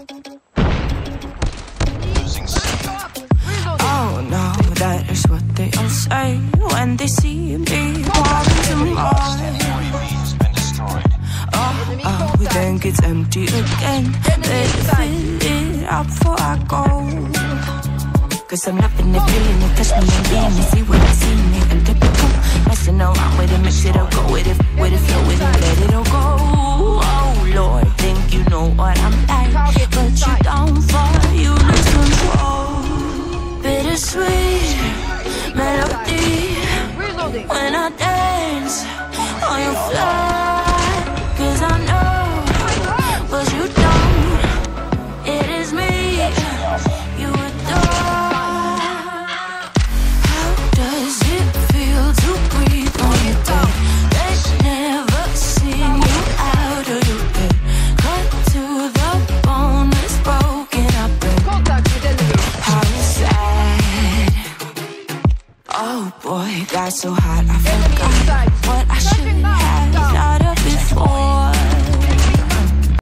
Oh no, that is what they all say when they see me walking to mine. Oh, we think it's empty again. Better fill it up before I go. Cause I'm loving it, feeling it, touch me and being it. See what I see me and typical. Messing around with it, mix it up, go with it, flow with it, let it all go. Oh Lord, think you know what I'm like, but you don't fall, you lose control. Bittersweet melody when I dance on your fly. Cause I know, but you don't. It is me you adore. How does it feel to breathe on your bed? They never sing you out of your bed. Cut to the bone, it's broken up and how sad. Oh boy, got so hot I forgot what I should